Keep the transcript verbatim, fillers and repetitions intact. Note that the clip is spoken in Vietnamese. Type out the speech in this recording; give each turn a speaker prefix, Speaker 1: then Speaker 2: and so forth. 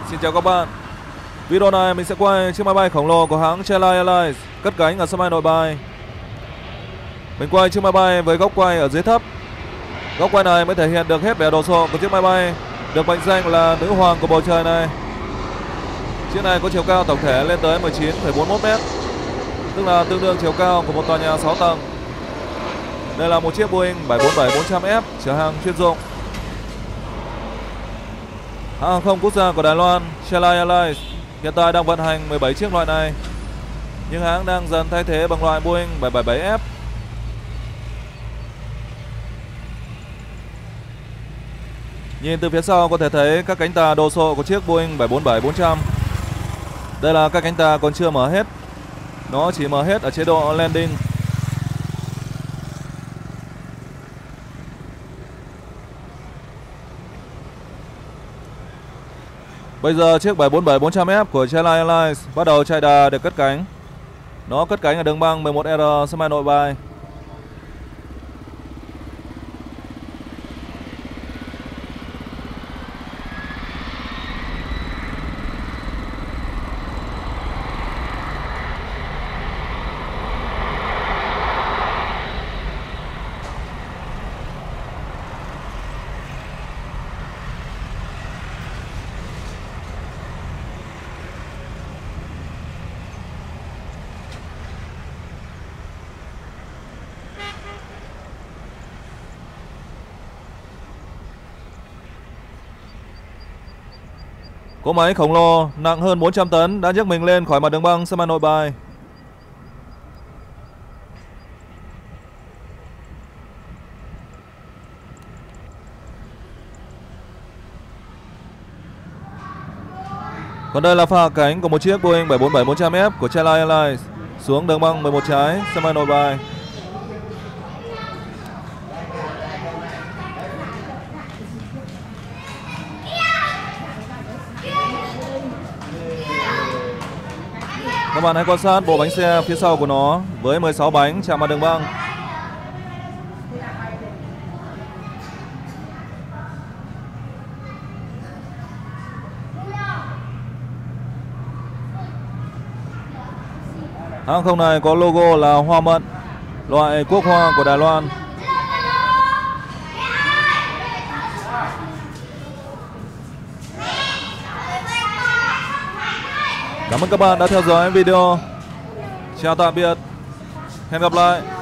Speaker 1: Xin chào các bạn. Video này mình sẽ quay chiếc máy bay khổng lồ của hãng Chennai Airlines cất cánh ở sân bay Nội Bài. Mình quay chiếc máy bay với góc quay ở dưới thấp. Góc quay này mới thể hiện được hết vẻ đồ sộ của chiếc máy bay, được mệnh danh là nữ hoàng của bầu trời này. Chiếc này có chiều cao tổng thể lên tới mười chín phẩy bốn mốt mét, tức là tương đương chiều cao của một tòa nhà sáu tầng. Đây là một chiếc Boeing bảy bốn bảy bốn trăm F chở hàng chuyên dụng. Hãng hàng không quốc gia của Đài Loan, Chennai Airlines, hiện tại đang vận hành mười bảy chiếc loại này, nhưng hãng đang dần thay thế bằng loại Boeing bảy bảy bảy F. Nhìn từ phía sau có thể thấy các cánh tà đồ sộ của chiếc Boeing bảy bốn bảy bốn trăm. Đây là các cánh tà còn chưa mở hết, nó chỉ mở hết ở chế độ landing. Bây giờ chiếc bảy bốn bảy bốn trăm F của Chennai Airlines bắt đầu chạy đà để cất cánh. Nó cất cánh ở đường băng mười một R sân bay Nội Bài. Cỗ máy khổng lồ nặng hơn bốn trăm tấn đã nhấc mình lên khỏi mặt đường băng sân bay Nội Bài. Còn đây là pha hạ cánh của một chiếc Boeing bảy bốn bảy bốn trăm F của Chennai Airlines xuống đường băng mười một trái sân bay Nội Bài. Các bạn hãy quan sát bộ bánh xe phía sau của nó với mười sáu bánh chạm mặt đường băng. Hãng không này có logo là hoa mận, loại quốc hoa của Đài Loan. Cảm ơn các bạn đã theo dõi video. Chào tạm biệt. Hẹn gặp lại.